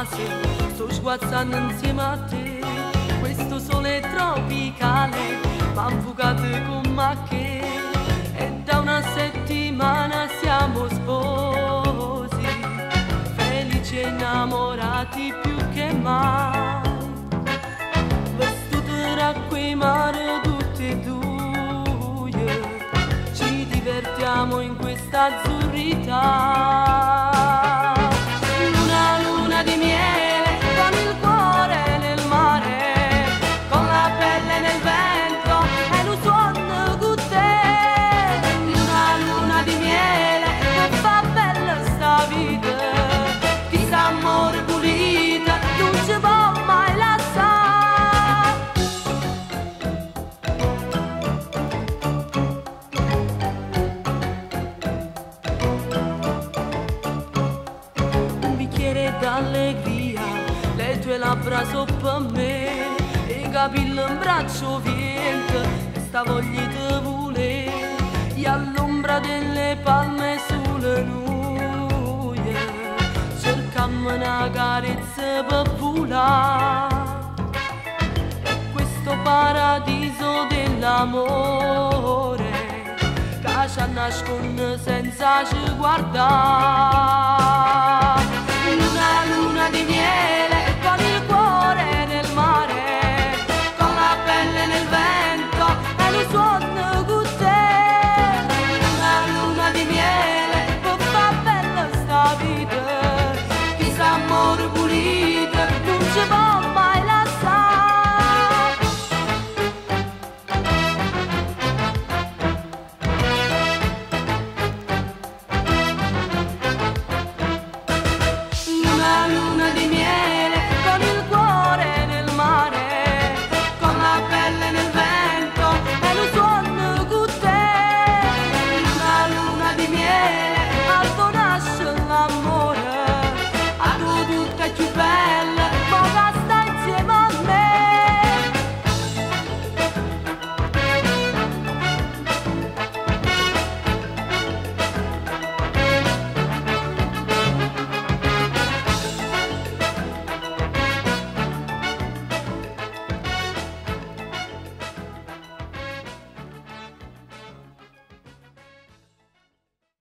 casa, sto sguazzando insieme a te. Questo sole tropicale m'ha infuocato con me che e da una settimana siamo sposi, felici e innamorati più che mai. Vestuti da quei mare tutti e due, ci divertiamo in questa azzurrità. Una luna di miele con il cuore nel mare, con la pelle nel vento e lo suono con te. Una luna di miele che fa bella sta vita, chi sa amore pulita non ci può mai lasciare. Un bicchiere d'allegria, le tue labbra sopra me, i capelli in braccio viento e sta voglia di volere, e all'ombra delle palme sulle nuvole cercammo una carezza per volare. E questo paradiso dell'amore che ci nasconde senza ci guardare.